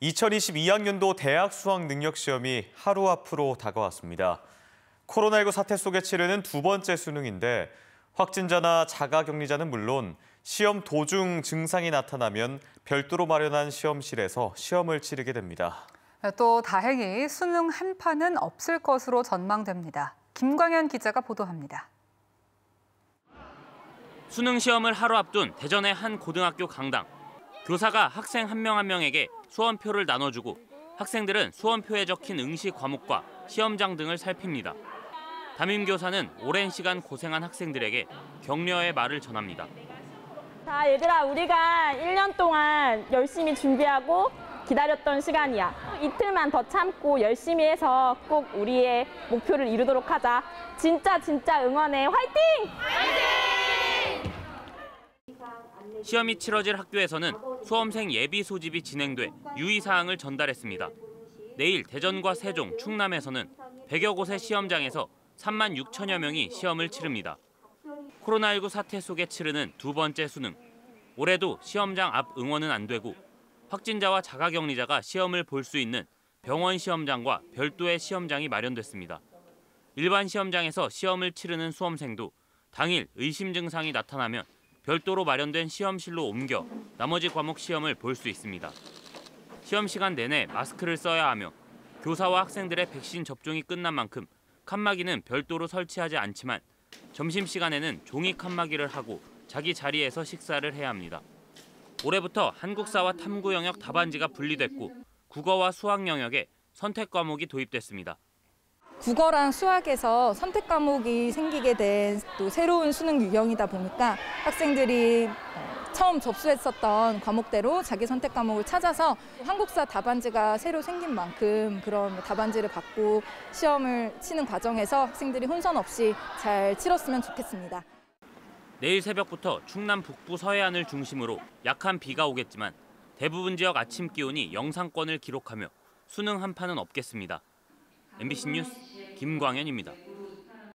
2022학년도 대학 수학 능력 시험이 하루 앞으로 다가왔습니다. 코로나19 사태 속에 치르는 두 번째 수능인데 확진자나 자가격리자는 물론 시험 도중 증상이 나타나면 별도로 마련한 시험실에서 시험을 치르게 됩니다. 또 다행히 수능 한파는 없을 것으로 전망됩니다. 김광현 기자가 보도합니다. 수능 시험을 하루 앞둔 대전의 한 고등학교 강당. 교사가 학생 한 명 한 명에게 수험표를 나눠주고 학생들은 수험표에 적힌 응시 과목과 시험장 등을 살핍니다. 담임교사는 오랜 시간 고생한 학생들에게 격려의 말을 전합니다. 자, 얘들아, 우리가 1년 동안 열심히 준비하고 기다렸던 시간이야. 이틀만 더 참고 열심히 해서 꼭 우리의 목표를 이루도록 하자. 진짜 응원해. 화이팅! 시험이 치러질 학교에서는 수험생 예비 소집이 진행돼 유의사항을 전달했습니다. 내일 대전과 세종, 충남에서는 100여 곳의 시험장에서 3만 6천여 명이 시험을 치릅니다. 코로나19 사태 속에 치르는 두 번째 수능. 올해도 시험장 앞 응원은 안 되고 확진자와 자가격리자가 시험을 볼 수 있는 병원 시험장과 별도의 시험장이 마련됐습니다. 일반 시험장에서 시험을 치르는 수험생도 당일 의심 증상이 나타나면 별도로 마련된 시험실로 옮겨 나머지 과목 시험을 볼 수 있습니다. 시험 시간 내내 마스크를 써야 하며 교사와 학생들의 백신 접종이 끝난 만큼 칸막이는 별도로 설치하지 않지만 점심시간에는 종이 칸막이를 하고 자기 자리에서 식사를 해야 합니다. 올해부터 한국사와 탐구 영역 답안지가 분리됐고 국어와 수학 영역에 선택 과목이 도입됐습니다. 국어랑 수학에서 선택 과목이 생기게 된 또 새로운 수능 유형이다 보니까 학생들이 처음 접수했었던 과목대로 자기 선택 과목을 찾아서 한국사 답안지가 새로 생긴 만큼 그런 답안지를 받고 시험을 치는 과정에서 학생들이 혼선 없이 잘 치렀으면 좋겠습니다. 내일 새벽부터 충남 북부 서해안을 중심으로 약한 비가 오겠지만 대부분 지역 아침 기온이 영상권을 기록하며 수능 한파는 없겠습니다. MBC 뉴스 김광현입니다.